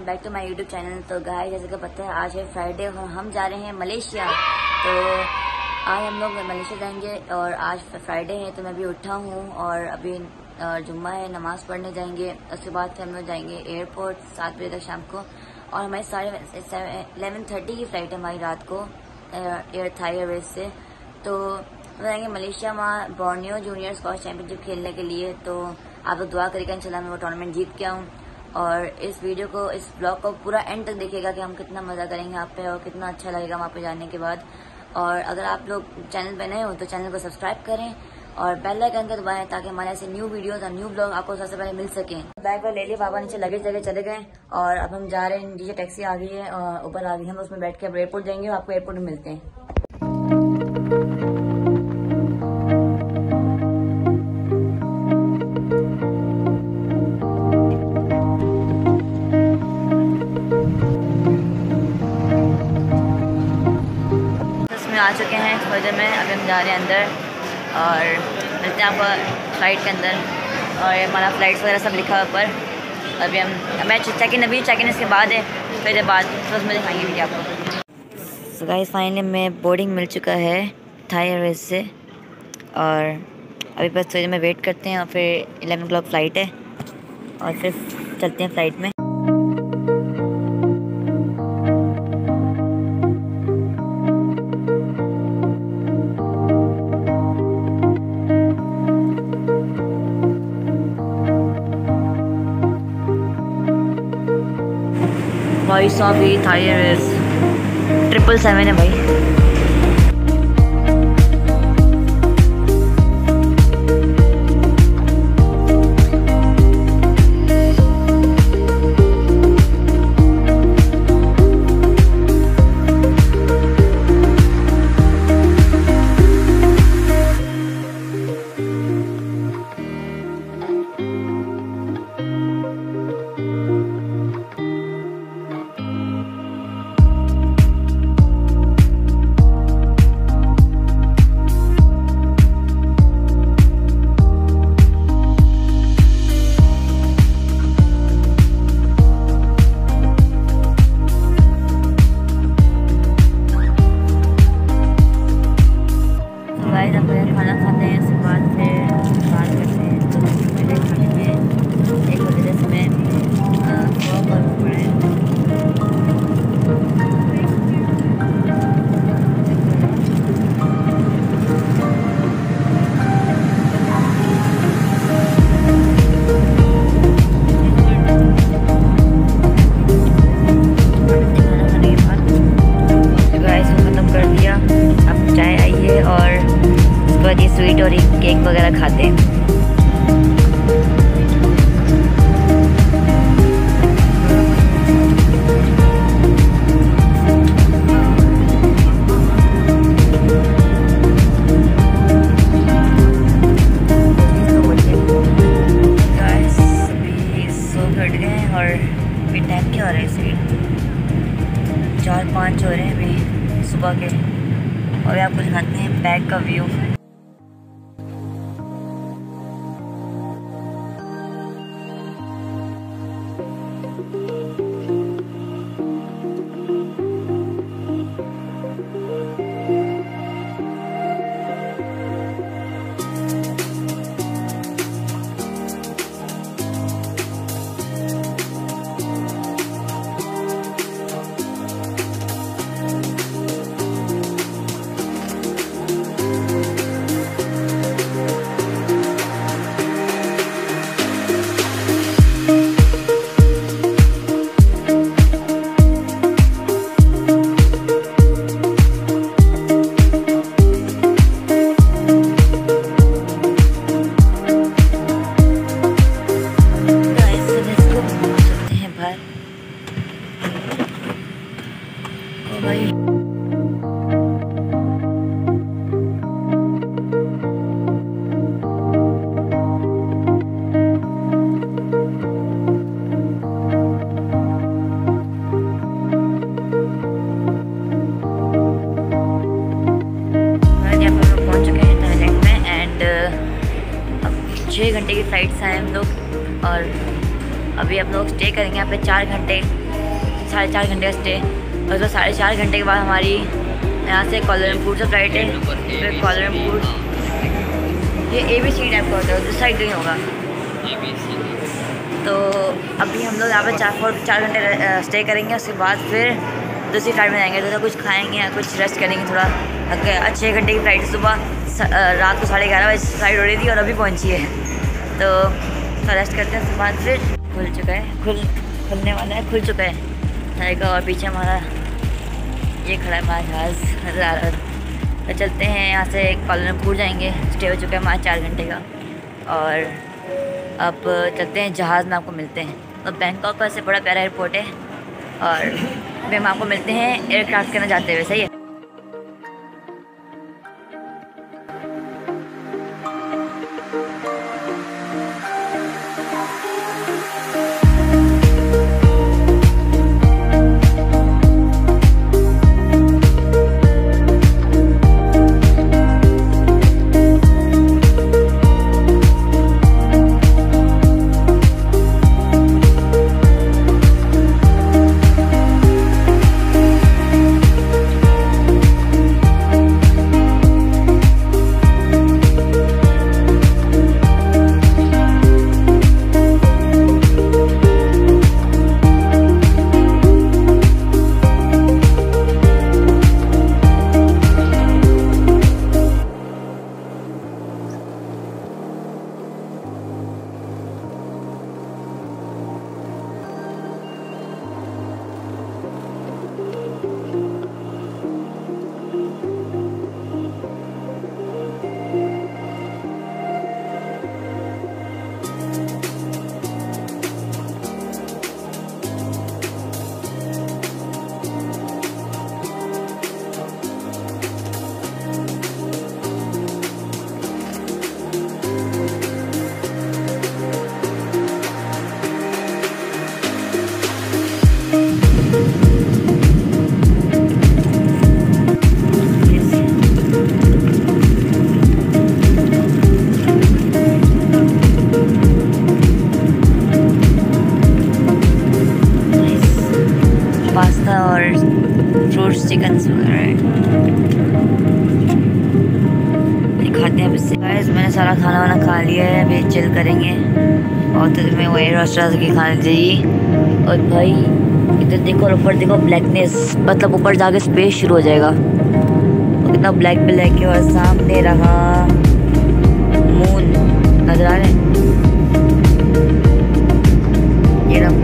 Back to my YouTube channel. तो guys जैसे कि पता है आज है फ्राइडे और हम जा रहे हैं मलेशिया। तो आज हम लोग मलेशिया जाएंगे और आज फ्राइडे है तो मैं अभी उठा हूँ और अभी जुम्मा है, नमाज पढ़ने जाएंगे। उसके बाद फिर हम लोग जाएंगे एयरपोर्ट 7 बजे तक शाम को और हमारी 11:30 की फ़्लाइट है हमारी रात को थाई एयरवेज से। तो जाएंगे मलेशिया वहाँ बोर्नियो जूनियर स्क्वैश चैंपियनशिप खेलने के लिए। तो आप लोग दुआ करिएगा इंशाल्लाह मैं वो टूर्नामेंट जीत के आऊँ। और इस ब्लॉग को पूरा एंड तक देखिएगा कि हम कितना मज़ा करेंगे यहाँ पे और कितना अच्छा लगेगा वहाँ पे जाने के बाद। और अगर आप लोग चैनल पे नए हो तो चैनल को सब्सक्राइब करें और बेल आइकन को दबाएं ताकि हमारे ऐसे न्यू वीडियोस और न्यू ब्लॉग आपको सबसे पहले मिल सकें। बैग पर ले लिया, पापा नीचे लगेज जगह चले गए और अब हम जा रहे हैं। नीचे टैक्सी आ गई है और ऊपर आ गई, हम उसमें बैठ के अब एयरपोर्ट जाएंगे और आपको एयरपोर्ट में मिलते हैं। आ चुके हैं एक्सपोजर में, अभी हम जा रहे हैं अंदर और मिलते हैं आपको फ़्लाइट के अंदर। और हमारा फ़्लाइट्स वगैरह सब लिखा है ऊपर। अभी मैं चेक इन इसके बाद है, फिर बाद तो उसमें दिखाएंगे भी आपको। सो गाइस फाइनली मैं बोर्डिंग मिल चुका है थाई एयरवेज से और अभी बस थोड़ी देर में वेट करते हैं और फिर 11 o'clock फ़्लाइट है और फिर चलते हैं फ़्लाइट में। भाई साहब ये थाई एयरवेज 777 है भाई। खाना खाते हैं, उसके बाद फिर बात करते हैं। तो मेरे खाने में 1 बजे समय वॉक और पूरे ये स्वीट और केक वगैरह खाते हैं। अभी सो घट गए और अभी टाइम क्या हो रहा है, इसे 4-5 हो रहे हैं अभी सुबह के। और आपको दिखाते हैं बैक का व्यू। घंटे की फ़्लाइट से आए हम लोग और अभी हम लोग स्टे करेंगे यहाँ पे 4 घंटे। 4.5 घंटे का स्टे, और तो 4.5 घंटे के बाद हमारी यहाँ से कोलमपुर से फ्लाइट है। फिर कोलमपुर ये ABC टाइप का होता है, उस साइड नहीं होगा। तो अभी हम लोग यहाँ पर 4 घंटे स्टे करेंगे, उसके बाद फिर दूसरी फ्लाइट में जाएंगे। तो कुछ खाएंगे या कुछ रेस्ट करेंगे थोड़ा। 6 घंटे की फ़्लाइट, सुबह रात को 11:30 बजे फ्लाइट हो रही थी और अभी पहुँची है। तो थोड़ा रेस्ट करते हैं, उसके बाद फिर खुल चुका है, खुलने वाला है, खुल चुका है जाएगा। और पीछे हमारा ये खड़ा है हमारा जहाज़ नज़र आ रहा है। तो चलते हैं यहाँ से कोलमपुर जाएंगे। स्टे हो चुका है हमारा 4 घंटे का, और अब चलते हैं जहाज़ में, आपको मिलते हैं। तो बैंकॉक का से बड़ा प्यारा एयरपोर्ट है, और फिर हम आपको मिलते हैं एयरक्राफ्ट करने जाते हुए। सही है। पास्ता और फ्रूट्स, चिकन खाते हैं। इससे गाइस मैंने सारा खाना वाना खा लिया है, अभी चिल करेंगे। और तो मैं वही रेस्टोरेंट की खाने चाहिए। और भाई इधर देखो और ऊपर देखो, ब्लैकनेस, मतलब ऊपर जाके स्पेस शुरू हो जाएगा। तो कितना ब्लैक ब्लैक है, और सामने रहा मून नजर आ रहे हैं, ये रहा।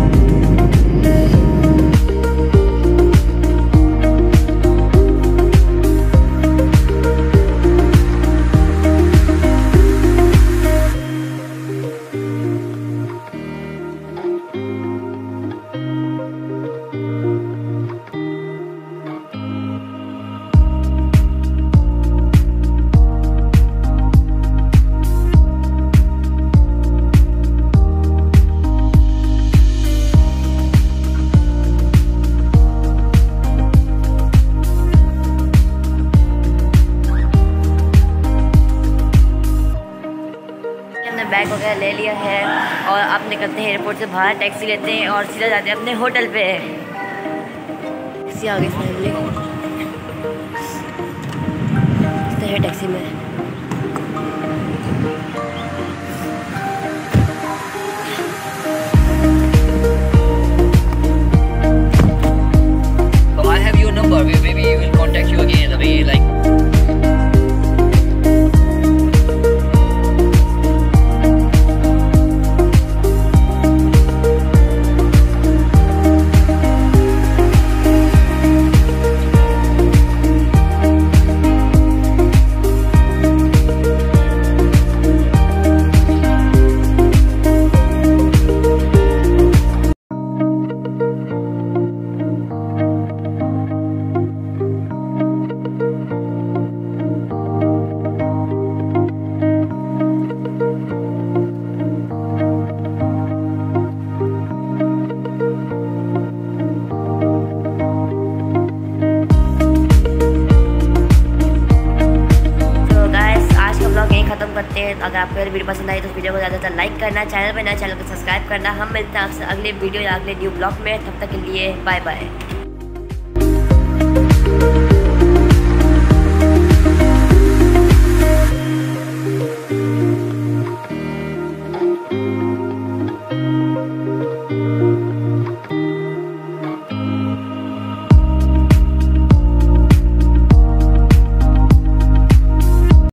बैग वगैरह ले लिया है, और अब निकलते हैं एयरपोर्ट से बाहर। टैक्सी लेते हैं और सीधा जाते हैं अपने होटल पे। टैक्सी आ गई फाइनली, है टैक्सी में। So I have your number. Maybe we will contact you again. I mean, like. मिलते हैं। अगर आपको मेरी वीडियो पसंद आई तो वीडियो को ज़्यादातर लाइक करना, चैनल पर नया चैनल को सब्सक्राइब करना। हम मिलते हैं आपसे अगले वीडियो या अगले न्यू ब्लॉग में। तब तक के लिए बाय बाय।